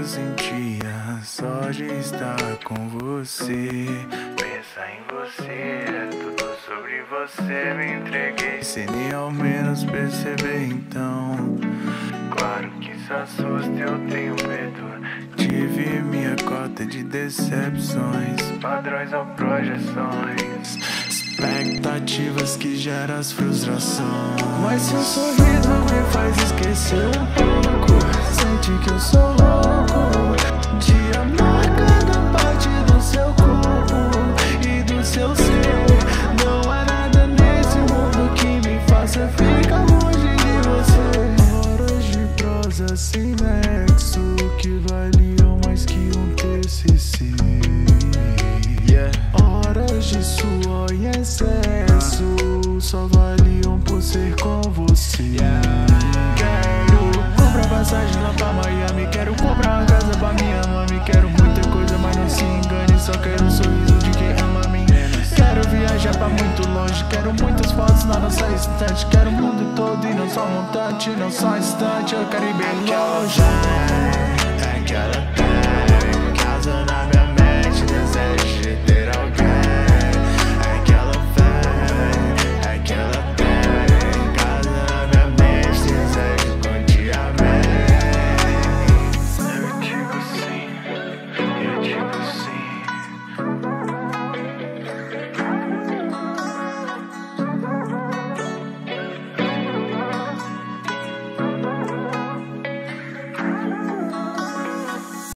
sentia só de estar com você. Pensar em você, tudo sobre você, me entreguei sem nem ao menos perceber, então claro que isso assusta, eu tenho medo. Tive minha cota de decepções, padrões ou projeções, expectativas que geram as frustrações. Mas seu sorriso me faz esquecer um pouco. Sente que eu sou louco de amar cada parte do seu corpo e do seu ser. Não há nada nesse mundo que me faça ficar longe de você. Horas de prosa sem nexo que valiam mais que um TCC. Horas de suor em excesso só valiam por ser com você. Quero comprar passagem lá pra Miami, quero comprar uma casa pra minha mãe. Quero muita coisa, mas não se engane, só quero o sorriso de quem ama a mim. Quero viajar pra muito longe, quero muitas fotos na nossa estante. Quero o mundo todo e não só montante, não só instante. Eu quero ir bem longe. É que ela tem casa na minha mente, desejo de ter